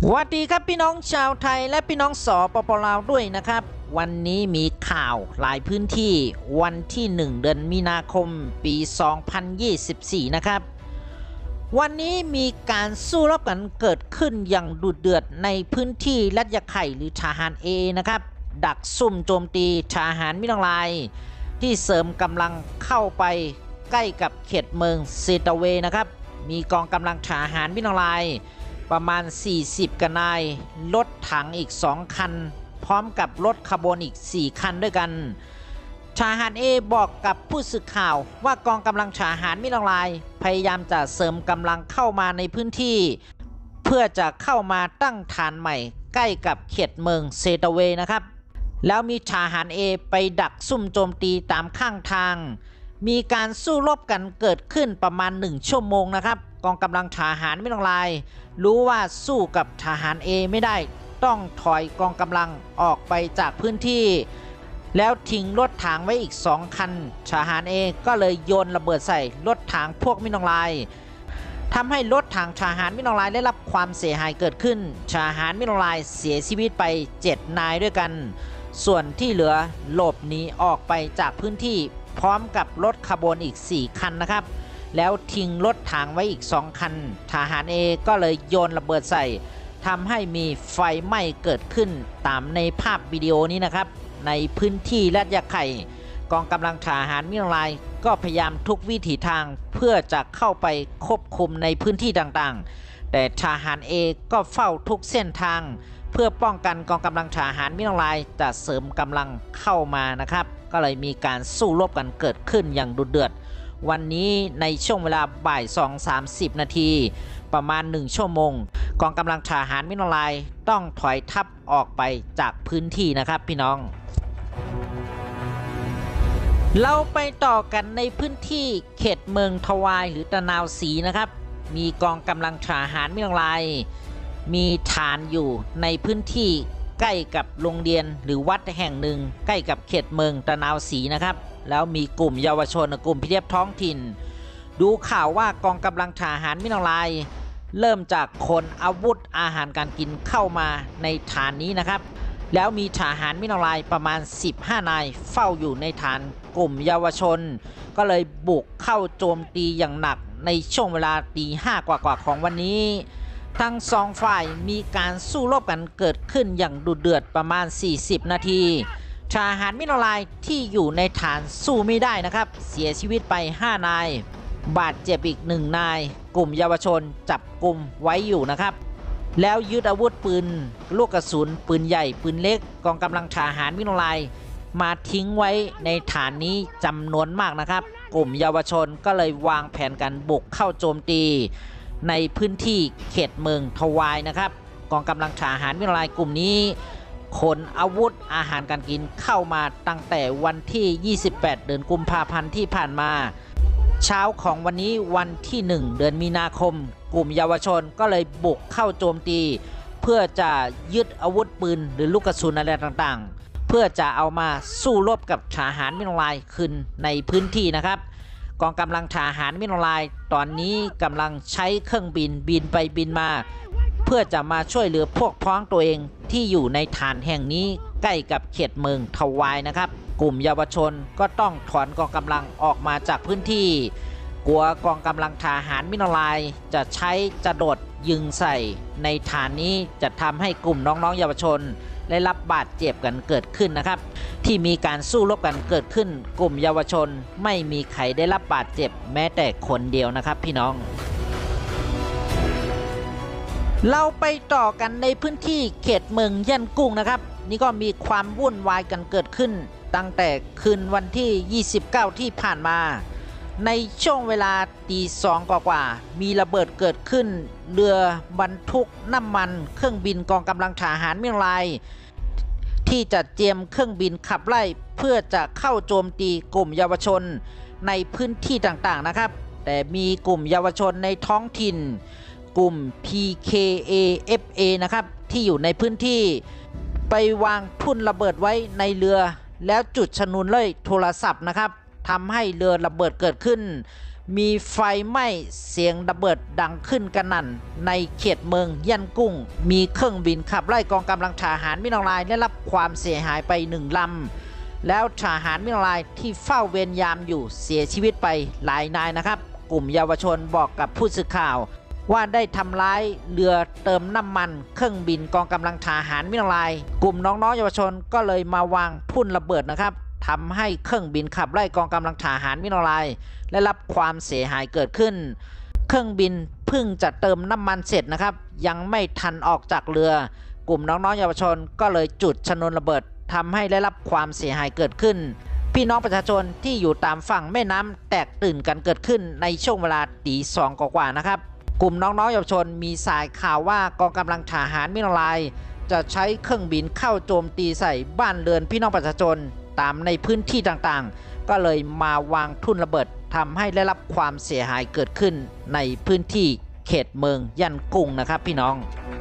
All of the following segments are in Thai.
สวัสดีครับพี่น้องชาวไทยและพี่น้องสปป.ลาวด้วยนะครับวันนี้มีข่าวหลายพื้นที่วันที่1เดือนมีนาคมปี2024นะครับวันนี้มีการสู้รบกันเกิดขึ้นอย่างดุเดือดในพื้นที่ลัดยาไข่หรือทหารนะครับดักซุ่มโจมตีทหารมิตรลายที่เสริมกำลังเข้าไปใกล้กับเขตเมืองเซตาเวนะครับมีกองกำลังทหารมิตรลายประมาณ40กนายรถถังอีก2คันพร้อมกับรถขบวนอีก4คันด้วยกันทหารบอกกับผู้สื่อข่าวว่ากองกำลังทหารมิตรลายพยายามจะเสริมกำลังเข้ามาในพื้นที่เพื่อจะเข้ามาตั้งฐานใหม่ใกล้กับเขตเมืองเซตาเวนะครับแล้วมีทหารไปดักซุ่มโจมตีตามข้างทางมีการสู้รบกันเกิดขึ้นประมาณ1ชั่วโมงนะครับกองกำลังทหารมิตรลายรู้ว่าสู้กับทหารไม่ได้ต้องถอยกองกำลังออกไปจากพื้นที่แล้วทิ้งรถถังไว้อีก2คันทหารก็เลยโยนระเบิดใส่รถถังพวกมิตรลายทำให้รถถังทหารมิตรลายได้รับความเสียหายเกิดขึ้นทหารมิตรลายเสียชีวิตไป7นายด้วยกันส่วนที่เหลือหลบหนีออกไปจากพื้นที่พร้อมกับรถขบวนอีก4คันนะครับแล้วทิ้งรถถังไว้อีก2คันทหารก็เลยโยนระเบิดใส่ทำให้มีไฟไหม้เกิดขึ้นตามในภาพวิดีโอนี้นะครับในพื้นที่ลัดยาไข่กองกำลังทหารมิตรลายก็พยายามทุกวิถีทางเพื่อจะเข้าไปควบคุมในพื้นที่ต่างๆแต่ทหารก็เฝ้าทุกเส้นทางเพื่อป้องกันกองกำลังทหารมิตรลายจะเสริมกำลังเข้ามานะครับก็เลยมีการสู้รบกันเกิดขึ้นอย่างดุเดือดวันนี้ในช่วงเวลาบ่าย 2:30 นาทีประมาณ1ชั่วโมงกองกำลังทหารมิตรลายต้องถอยทัพออกไปจากพื้นที่นะครับพี่น้องเราไปต่อกันในพื้นที่เขตเมืองทวายหรือตะนาวศรีนะครับมีกองกำลังทหารมิตรลายมีฐานอยู่ในพื้นที่ใกล้กับโรงเรียนหรือวัดแห่งหนึ่งใกล้กับเขตเมืองตะนาวศรีนะครับแล้วมีกลุ่มเยาวชนกลุ่มพิเรศท้องถิ่นดูข่าวว่ากองกำลังทหารมิตรลายเริ่มจากคนอาวุธอาหารการกินเข้ามาในฐานนี้นะครับแล้วมีทหารมิตรลายประมาณ15นายเฝ้าอยู่ในฐานกลุ่มเยาวชนก็เลยบุกเข้าโจมตีอย่างหนักในช่วงเวลาตี 5กว่าของวันนี้ทั้งสองฝ่ายมีการสู้รบกันเกิดขึ้นอย่างดุเดือดประมาณ40นาทีทหารมิตรลายที่อยู่ในฐานสู้ไม่ได้นะครับเสียชีวิตไป5นายบาดเจ็บอีก1นายกลุ่มเยาวชนจับกลุ่มไว้อยู่นะครับแล้วยึดอาวุธปืนลูกกระสุนปืนใหญ่ปืนเล็กกองกำลังทหารมิตรลายมาทิ้งไว้ในฐานนี้จำนวนมากนะครับกลุ่มเยาวชนก็เลยวางแผนกันบุกเข้าโจมตีในพื้นที่เขตเมืองทวายนะครับกองกำลังทหารมิตรลายกลุ่มนี้ขนอาวุธอาหารการกินเข้ามาตั้งแต่วันที่28เดือนกุมภาพันธ์ที่ผ่านมาเช้าของวันนี้วันที่1เดือนมีนาคมกลุ่มเยาวชนก็เลยบุกเข้าโจมตีเพื่อจะยึดอาวุธปืนหรือลูกกระสุนอะไรต่างๆเพื่อจะเอามาสู้รบกับทหารมิตรลายขึ้นในพื้นที่นะครับกองกำลังทหารมิตรลายตอนนี้กำลังใช้เครื่องบินไปบินมาเพื่อจะมาช่วยเหลือพวกพ้องตัวเองที่อยู่ในฐานแห่งนี้ใกล้กับเขตเมืองทวายนะครับกลุ่มเยาวชนก็ต้องถอนกองกำลังออกมาจากพื้นที่กลัวกองกำลังทหารมิตรลายจะใช้จรวดยิงใส่ในฐานนี้จะทำให้กลุ่มน้องๆเยาวชนได้รับบาดเจ็บกันเกิดขึ้นนะครับที่มีการสู้รบกันเกิดขึ้นกลุ่มเยาวชนไม่มีใครได้รับบาดเจ็บแม้แต่คนเดียวนะครับพี่น้องเราไปต่อกันในพื้นที่เขตเมืองย่านกุ้งนะครับนี่ก็มีความวุ่นวายกันเกิดขึ้นตั้งแต่คืนวันที่29ที่ผ่านมาในช่วงเวลาตี2กว่ามีระเบิดเกิดขึ้นเรือบรรทุกน้ำมันเครื่องบินกองกำลังทหารมิตรลายที่จะเตรียมเครื่องบินขับไล่เพื่อจะเข้าโจมตีกลุ่มเยาวชนในพื้นที่ต่างๆนะครับแต่มีกลุ่มเยาวชนในท้องถิ่นกลุ่ม PKAFA นะครับที่อยู่ในพื้นที่ไปวางทุ่นระเบิดไว้ในเรือแล้วจุดชนวนเลยโทรศัพท์นะครับทำให้เรือระเบิดเกิดขึ้นมีไฟไหม้เสียงระเบิดดังขึ้นกระหน่ำในเขตเมืองยันกุ้งมีเครื่องบินขับไล่กองกำลังทหารมินอองไลน์ได้รับความเสียหายไป1 ลำแล้วทหารมินอองไลน์ที่เฝ้าเวรยามอยู่เสียชีวิตไปหลายนายนะครับกลุ่มเยาวชนบอกกับผู้สื่อข่าวว่าได้ทำร้ายเรือเติมน้ำมันเครื่องบินกองกำลังทหารมินอองไลน์กลุ่มน้องๆเยาวชนก็เลยมาวางทุ่นระเบิดนะครับทำให้เครื่องบินขับไล่กองกำลังทหารมินอองไลน์ได้รับความเสียหายเกิดขึ้นเครื่องบินเพิ่งจะเติมน้ำมันเสร็จนะครับยังไม่ทันออกจากเรือกลุ่มน้องๆเยาวชนก็เลยจุดชนวนระเบิดทำให้ได้รับความเสียหายเกิดขึ้นพี่น้องประชาชนที่อยู่ตามฝั่งแม่น้ำแตกตื่นกันเกิดขึ้นในช่วงเวลาตี 2 กว่าๆนะครับกลุ่มน้องๆเยาวชนมีสายข่าวว่ากองกำลังทหารมินอองไลน์จะใช้เครื่องบินเข้าโจมตีใส่บ้านเรือนพี่น้องประชาชนตามในพื้นที่ต่างๆก็เลยมาวางทุ่นระเบิดทำให้ได้รับความเสียหายเกิดขึ้นในพื้นที่เขตเมืองยันกุ้งนะครับพี่น้อง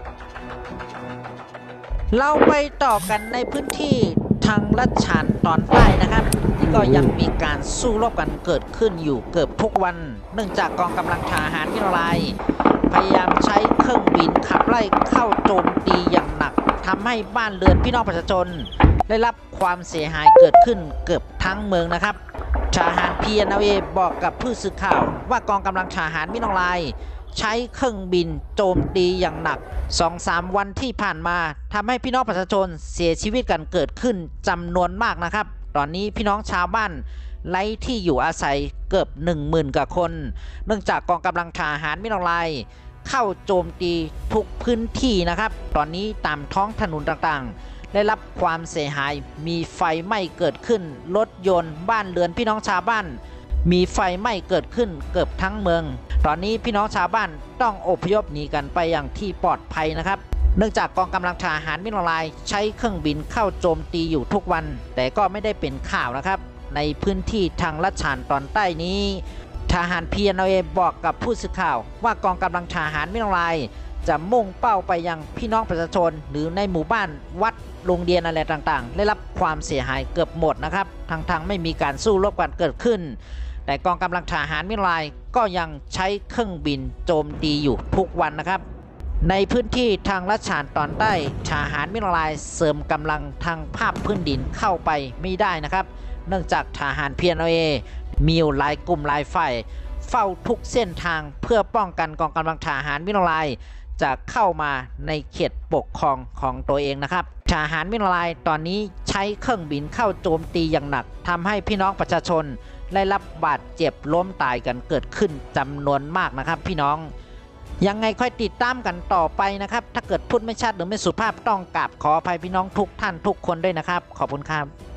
เราไปต่อกันในพื้นที่ทางลัดฉานตอนใต้นะครับที่ก็ยังมีการสู้รบกันเกิดขึ้นอยู่เกือบทุกวันเนื่องจากกองกำลังทหารมินอองไลน์พยายามใช้เครื่องบินขับไล่เข้าโจมตีอย่างหนักทำให้บ้านเรือนพี่น้องประชาชนได้รับความเสียหายเกิดขึ้นเกือบทั้งเมืองนะครับทหาร PNLA บอกกับผู้สื่อข่าวว่ากองกำลังทหารมินอองไลน์ใช้เครื่องบินโจมตีอย่างหนัก 2-3 วันที่ผ่านมาทำให้พี่น้องประชาชนเสียชีวิตกันเกิดขึ้นจำนวนมากนะครับตอนนี้พี่น้องชาวบ้านไร้ที่อยู่อาศัยเกือบ 10,000 กว่าคนเนื่องจากกองกำลังทหารมินอองไลน์เข้าโจมตีทุกพื้นที่นะครับตอนนี้ตามท้องถนนต่างๆได้รับความเสียหายมีไฟไหม้เกิดขึ้นรถยนต์บ้านเรือนพี่น้องชาวบ้านมีไฟไหม้เกิดขึ้นเกือบทั้งเมืองตอนนี้พี่น้องชาวบ้านต้องอพยพหนีกันไปอย่างที่ปลอดภัยนะครับเนื่องจากกองกำลังทหารมินอองไลน์ใช้เครื่องบินเข้าโจมตีอยู่ทุกวันแต่ก็ไม่ได้เป็นข่าวนะครับในพื้นที่ทางลัดฉานตอนใต้นี้ทหาร PNLA บอกกับผู้สื่อข่าวว่ากองกำลังทหารมินอองไลน์จะมุ่งเป้าไปยังพี่น้องประชาชนหรือในหมู่บ้านวัดโรงเรียนอะไรต่างๆได้รับความเสียหายเกือบหมดนะครับทั้งไม่มีการสู้รบกันเกิดขึ้นแต่กองกำลังทหารมินอองไลน์ก็ยังใช้เครื่องบินโจมตีอยู่ทุกวันนะครับในพื้นที่ทางลัดฉานตอนใต้ทหารมินอองไลน์เสริมกำลังทางภาคพื้นดินเข้าไปไม่ได้นะครับเนื่องจากทหาร PNLA มีหลายกลุ่มหลายฝ่ายเฝ้าทุกเส้นทางเพื่อป้องกันกองกำลังทหารมินอองไลน์จะเข้ามาในเขตปกครองของตัวเองนะครับทหารมินอองไลน์ตอนนี้ใช้เครื่องบินเข้าโจมตีอย่างหนักทำให้พี่น้องประชาชนได้รับบาดเจ็บล้มตายกันเกิดขึ้นจำนวนมากนะครับพี่น้องยังไงค่อยติดตามกันต่อไปนะครับถ้าเกิดพูดไม่ชัดหรือไม่สุภาพต้องกราบขออภัยพี่น้องทุกท่านทุกคนด้วยนะครับขอบคุณครับ